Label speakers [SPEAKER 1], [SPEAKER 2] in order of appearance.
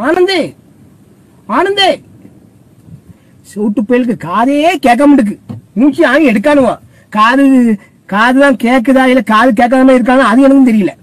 [SPEAKER 1] ஆனந்தே ஆனந்தே சூட்டு பயலுக்கு காதே கேட்க மாட்டுக்கு மூச்சு ஆங்கி எடுக்கானுவான். காதுதான் கேக்குதா இல்ல காது கேட்காம இருக்கானோ அது எனக்கும் தெரியல.